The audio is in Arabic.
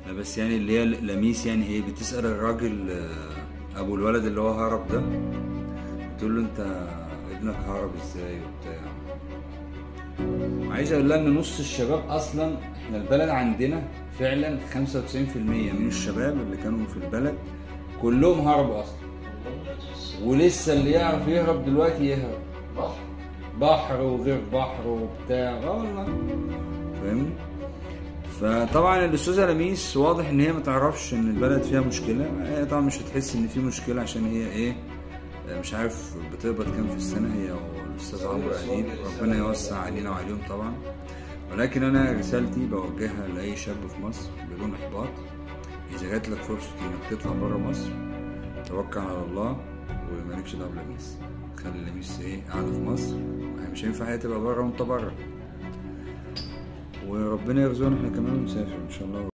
بس يعني اللي هي لميس يعني ايه، بتسأل الراجل ابو الولد اللي هو هرب ده، بتقول له انت ابنك هرب ازاي وبتاع. عايز اقول لها ان نص الشباب اصلا، احنا البلد عندنا فعلا 95% من الشباب اللي كانوا في البلد كلهم هربوا اصلا، ولسه اللي يعرف يهرب دلوقتي يهرب بحر وغير بحر وبتاع. والله فاهمني. فطبعا الاستاذه لميس واضح ان هي ما تعرفش ان البلد فيها مشكله. هي طبعا مش هتحس ان في مشكله عشان هي ايه، مش عارف بتقبض كام في السنه هي والاستاذ عمرو اديب، ربنا يوسع علينا وعليهم طبعا. ولكن انا رسالتي بوجهها لاي شاب في مصر بدون احباط: اذا جات لك فرصه انك تطلع بره مصر توكل على الله ومالكش دعوه بلميس. خلي لميس ايه قاعده في مصر، مش هينفع هي تبقى بره وانت بره. وربنا يرزقنا احنا كمان ونسافر ان شاء الله.